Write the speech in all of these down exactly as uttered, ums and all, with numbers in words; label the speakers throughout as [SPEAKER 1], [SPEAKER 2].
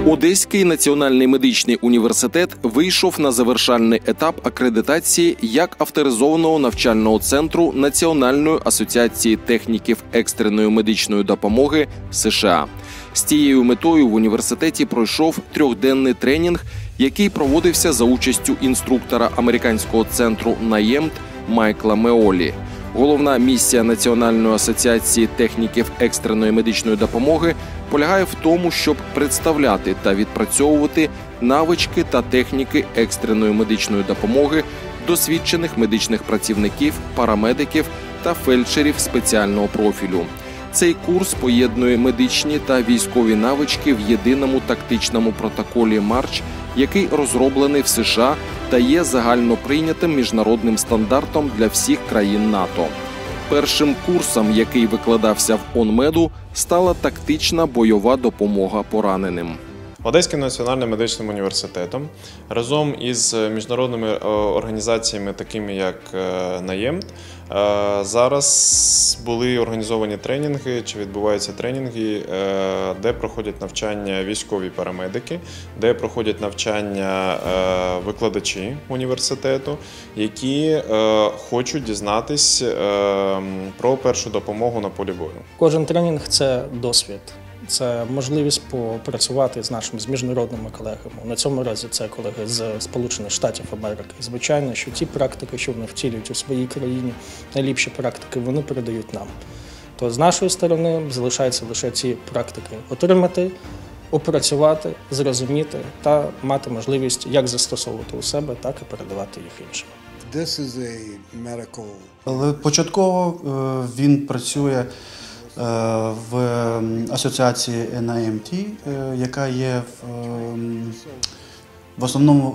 [SPEAKER 1] Одеський національний медичний університет вийшов на завершальний етап акредитації як авторизованого навчального центру Національної асоціації техніків екстреної медичної допомоги США. З цією метою в університеті пройшов трьохденний тренінг, який проводився за участю інструктора американського центру НАЄМТ Майкла Меолі. Головна місія Національної асоціації техніків екстреної медичної допомоги полягає в тому, щоб представляти та відпрацьовувати навички та техніки екстреної медичної допомоги досвідчених медичних працівників, парамедиків та фельдшерів спеціального профілю. Цей курс поєднує медичні та військові навички в єдиному тактичному протоколі Марч, який розроблений в США та є загальноприйнятим міжнародним стандартом для всіх країн НАТО. Першим курсом, який викладався в ОНМЕДу, стала тактична бойова допомога пораненим.
[SPEAKER 2] Одеським національним медичним університетом разом із міжнародними організаціями, такими як НАЄМТ, зараз були організовані тренінги, чи відбуваються тренінги, де проходять навчання військові парамедики, де проходять навчання викладачі університету, які хочуть дізнатись про першу допомогу на полі бою.
[SPEAKER 3] Кожен тренінг – це досвід. Це можливість попрацювати з нашими з міжнародними колегами. На цьому разі це колеги з Сполучених Штатів Америки. Звичайно, що ті практики, що вони втілюють у своїй країні, найліпші практики, вони передають нам. То з нашої сторони залишається лише ці практики отримати, опрацювати, зрозуміти та мати можливість як застосовувати у себе, так і передавати їх іншим.
[SPEAKER 4] Але початково він працює в асоціації НАЄМТ, яка є в, в основному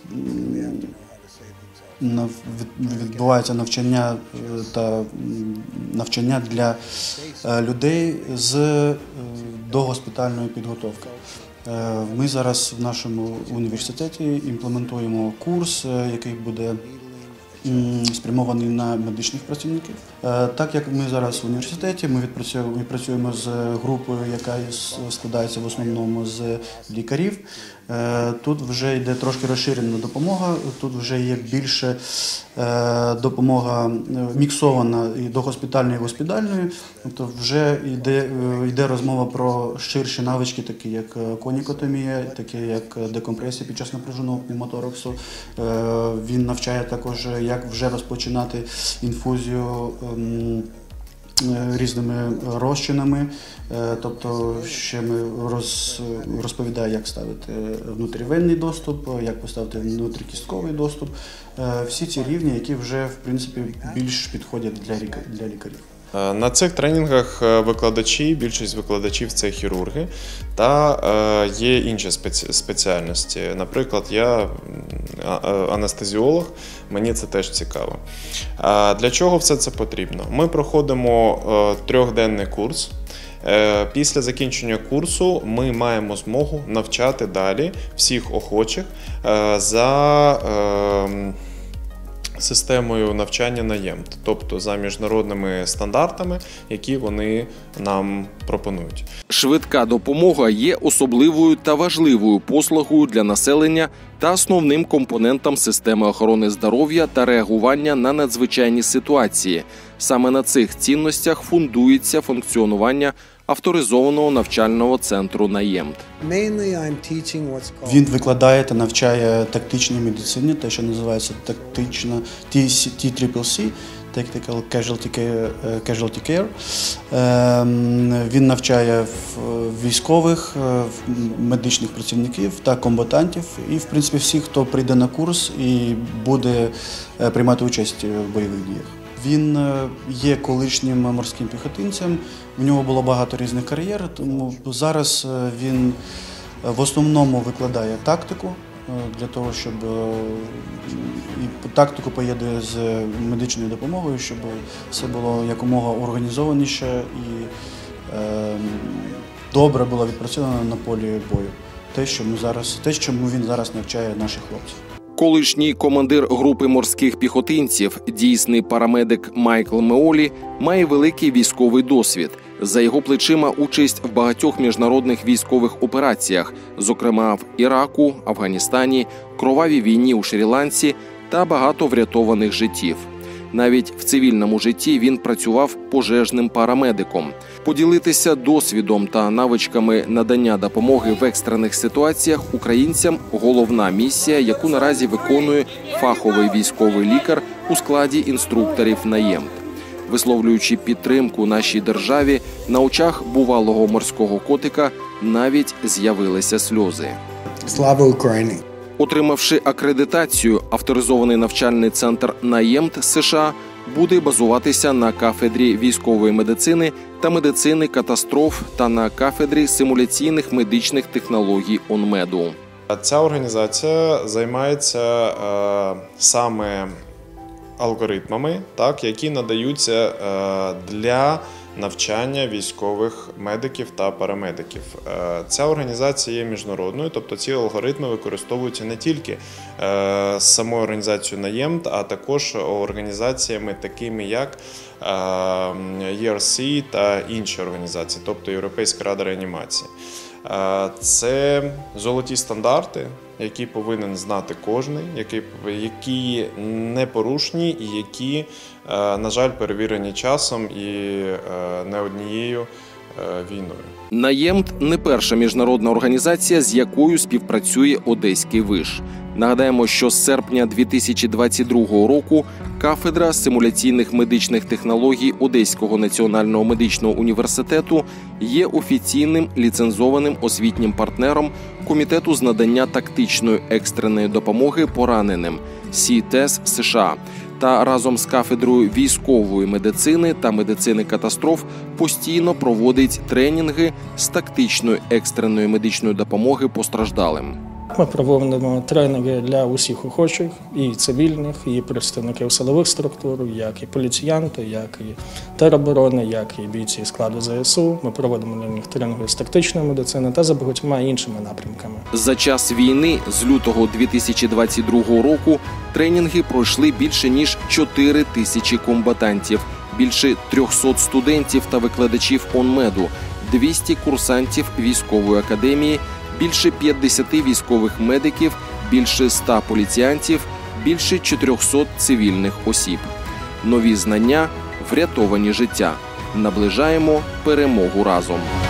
[SPEAKER 4] відбувається навчання та навчання для людей з догоспітальної підготовки. Ми зараз в нашому університеті імплементуємо курс, який буде спрямований на медичних працівників. Так як ми зараз в університеті, ми відпрацюємо, ми працюємо з групою, яка складається в основному з лікарів. Тут вже йде трошки розширена допомога, тут вже є більше допомога міксована і догоспітальною, і госпітальною. Тобто вже йде, йде розмова про ширші навички, такі як конікотомія, такі як декомпресія під час напруженого пневмотораксу. Він навчає також, як вже розпочинати інфузію різними розчинами, тобто ще ми роз, розповідає, як ставити внутрівенний доступ, як поставити внутрікістковий доступ. Всі ці рівні, які вже, в принципі, більш підходять для, для лікарів.
[SPEAKER 2] На цих тренінгах викладачі, більшість викладачів – це хірурги, та є інші спеціальності. Наприклад, я анестезіолог, мені це теж цікаво. Для чого все це потрібно? Ми проходимо трьохденний курс. Після закінчення курсу ми маємо змогу навчати далі всіх охочих за системою навчання НАЄМТ, тобто за міжнародними стандартами, які вони нам пропонують.
[SPEAKER 1] Швидка допомога є особливою та важливою послугою для населення та основним компонентом системи охорони здоров'я та реагування на надзвичайні ситуації. Саме на цих цінностях фундується функціонування авторизованого навчального центру НАЄМТ.
[SPEAKER 4] Він викладає та навчає тактичній медицині, те, що називається тактична Ті Сі Сі, Tactical Casualty Care. Casualty Care. Він навчає військових, медичних працівників та комбатантів і, в принципі, всіх, хто прийде на курс і буде приймати участь в бойових діях. Він є колишнім морським піхотинцем, в нього було багато різних кар'єр, тому зараз він в основному викладає тактику, для того, щоб і тактику поєднує з медичною допомогою, щоб все було якомога організованіше і добре було відпрацьовано на полі бою. Те, що ми зараз, те, чому він зараз навчає наших хлопців.
[SPEAKER 1] Колишній командир групи морських піхотинців, дійсний парамедик Майкл Меолі, має великий військовий досвід. За його плечима участь в багатьох міжнародних військових операціях, зокрема в Іраку, Афганістані, кровавій війні у Шрі-Ланці та багато врятованих життів. Навіть в цивільному житті він працював пожежним парамедиком. Поділитися досвідом та навичками надання допомоги в екстрених ситуаціях українцям – головна місія, яку наразі виконує фаховий військовий лікар у складі інструкторів «Наємт». Висловлюючи підтримку нашій державі, на очах бувалого морського котика навіть з'явилися сльози.
[SPEAKER 5] Слава Україні!
[SPEAKER 1] Отримавши акредитацію, авторизований навчальний центр «Наємт» США буде базуватися на кафедрі військової медицини та медицини катастроф та на кафедрі симуляційних медичних технологій ОНМЕДу.
[SPEAKER 2] Ця організація займається е, саме алгоритмами, так, які надаються е, для навчання військових медиків та парамедиків. Ця організація є міжнародною, тобто ці алгоритми використовуються не тільки самою організацією «Наємт», а також організаціями такими як і ар сі та інші організації, тобто Європейська рада реанімації. Це золоті стандарти, які повинен знати кожний, які, які непорушні і які, на жаль, перевірені часом і не однією війною.
[SPEAKER 1] «Наємт» – не перша міжнародна організація, з якою співпрацює Одеський виш. Нагадаємо, що з серпня дві тисячі двадцять другого року кафедра симуляційних медичних технологій Одеського національного медичного університету є офіційним ліцензованим освітнім партнером Комітету з надання тактичної екстреної допомоги пораненим сі ті і ес США та разом з кафедрою військової медицини та медицини катастроф постійно проводить тренінги з тактичної екстреної медичної допомоги постраждалим.
[SPEAKER 3] Ми проводимо тренінги для усіх охочих, і цивільних, і представників силових структур, як і поліціянти, як і тероборони, як і бійці складу зе ес у. Ми проводимо для них тренінги з тактичної медицини та за багатьма іншими напрямками.
[SPEAKER 1] За час війни з лютого дві тисячі двадцять другого року тренінги пройшли більше ніж чотири тисячі комбатантів, більше трьохсот студентів та викладачів ОНМЕДу, двісті курсантів військової академії, більше п'ятдесят військових медиків, більше ста поліціянтів, більше чотирьохсот цивільних осіб. Нові знання – врятовані життя. Наближаємо перемогу разом.